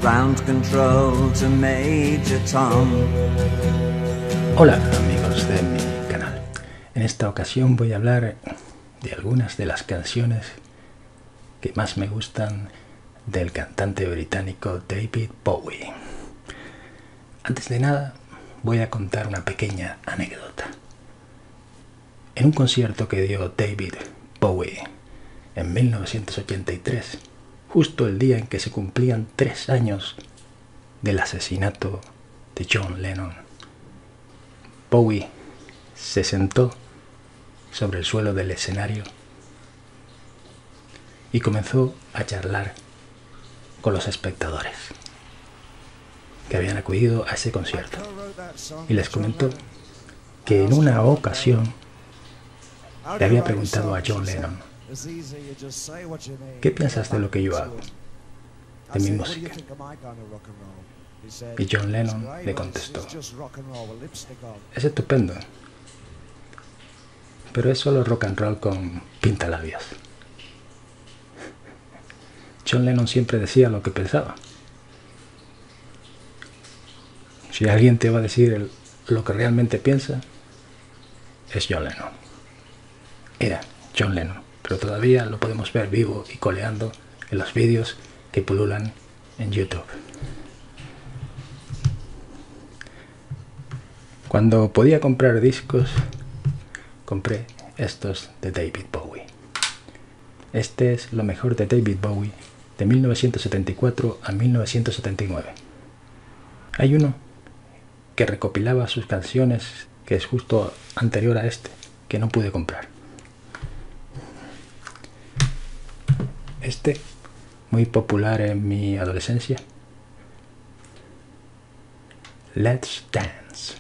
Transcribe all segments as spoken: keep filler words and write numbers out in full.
Ground control to Major Tom. Hola amigos de mi canal. En esta ocasión voy a hablar de algunas de las canciones que más me gustan del cantante británico David Bowie. Antes de nada, voy a contar una pequeña anécdota. En un concierto que dio David Bowie en mil novecientos ochenta y tres, justo el día en que se cumplían tres años del asesinato de John Lennon, Bowie se sentó sobre el suelo del escenario y comenzó a charlar con los espectadores que habían acudido a ese concierto, y les comentó que en una ocasión le había preguntado a John Lennon: ¿qué piensas de lo que yo hago, de mi música? Y John Lennon le contestó: es estupendo, pero es solo rock and roll con pintalabios. John Lennon siempre decía lo que pensaba. Si alguien te va a decir el, lo que realmente piensa, es John Lennon. Era John Lennon, pero todavía lo podemos ver vivo y coleando en los vídeos que pululan en YouTube. Cuando podía comprar discos, compré estos de David Bowie. Este es lo mejor de David Bowie de mil novecientos setenta y cuatro a mil novecientos setenta y nueve. Hay uno que recopilaba sus canciones, que es justo anterior a este, que no pude comprar. Este, muy popular en mi adolescencia, Let's Dance.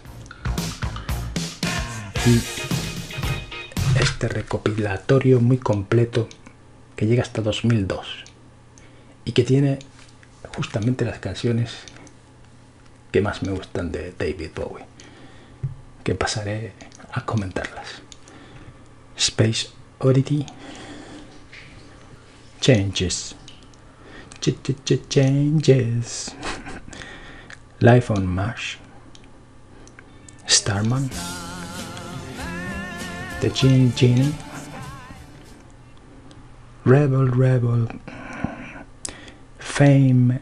Y este recopilatorio muy completo que llega hasta dos mil dos y que tiene justamente las canciones que más me gustan de David Bowie, que pasaré a comentarlas. Space Oddity, Changes, ch ch ch Changes, Life on Mars, Starman, The Gin Genie, Rebel Rebel, Fame,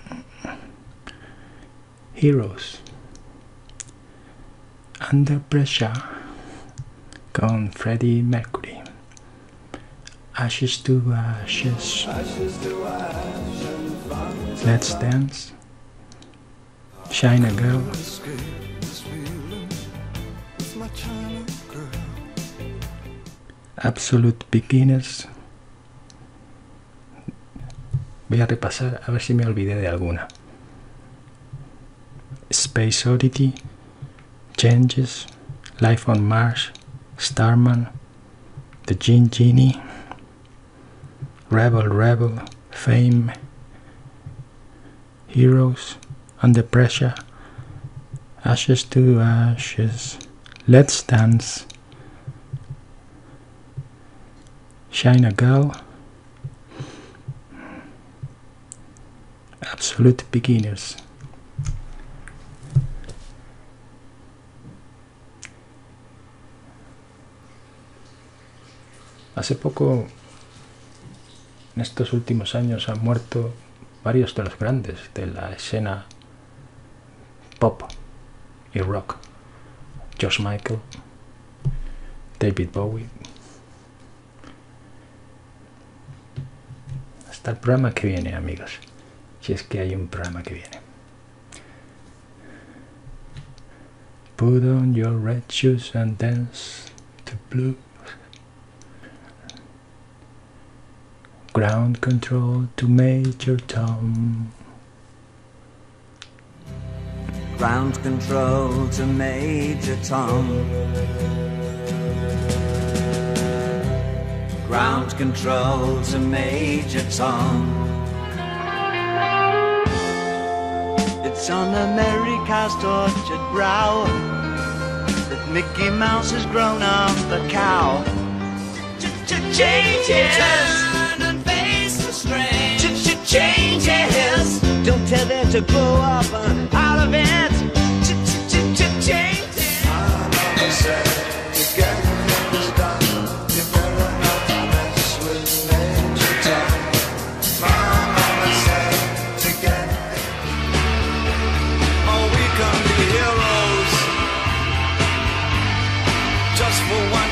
Heroes, Under Pressure con Freddie Mercury, Ashes to Ashes, Let's Dance, Shine a Girl, Absolute Beginners. Voy a repasar a ver si me olvidé de alguna. Space Oddity, Changes, Life on Mars, Starman, The Gin Genie, Rebel Rebel, Fame, Heroes, Under Pressure, Ashes to Ashes, Let's Dance, Shine a Girl, Absolute Beginners. Hace poco, en estos últimos años, han muerto varios de los grandes de la escena pop y rock. George Michael, David Bowie. Hasta el programa que viene, amigos, si es que hay un programa que viene. Put on your red shoes and dance to blue. Ground control to Major Tom. Ground control to Major Tom. Ground control to Major Tom. It's on America's tortured brow that Mickey Mouse has grown up a cow. Changes. Turn and face the strange. Changes. Don't tell them to grow up uh, out of it. Change. Mama said to get things done, you better not mess with Major Tom. Mama said to get things. Oh, we can be heroes just for one.